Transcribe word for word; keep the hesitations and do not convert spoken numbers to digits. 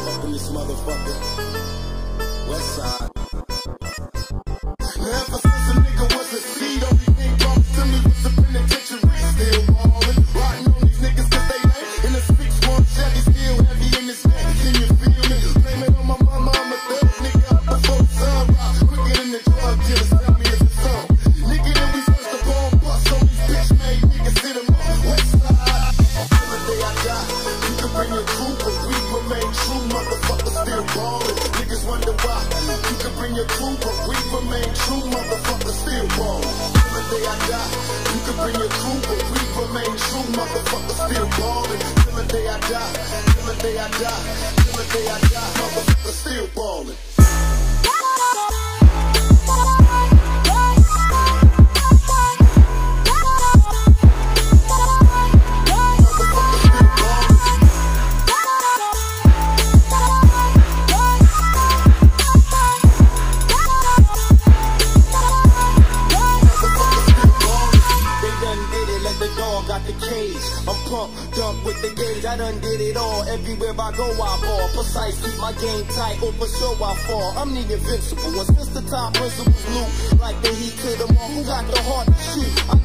up in this motherfucker. West side. Now ever since a nigga was a seed, only thing promised to me was the penitentiary. Still ballin', riding on these niggas cause they lame. In the six one Chevy, still heavy in this neck. Can you feel me? Blame it on my mama, I'm a thug nigga up before the sun rise. Quicker than the drug dealers, tell me it's a song. Nigga, then we switch the bomb bust on these bitch made niggas hit them on West side. Till the day I die, you can bring your crew, but we remain true. Motherfuckers still ballin'. Niggas wonder why. You can bring your crew, but we remain true. Motherfuckers still ballin'. Till the day I die, you can bring your crew, but we remain true. Motherfuckers still ballin'. Till the day I die, till the day I die, till the day I die, motherfuckers still ballin'. I'm pumped up with the gauge, I done did it all. Everywhere I go I ball, precise, keep my game tight, oh for sure I fall. I'm the invincible, and since the top principles loot, like the heat to the mark, who got the heart to shoot? I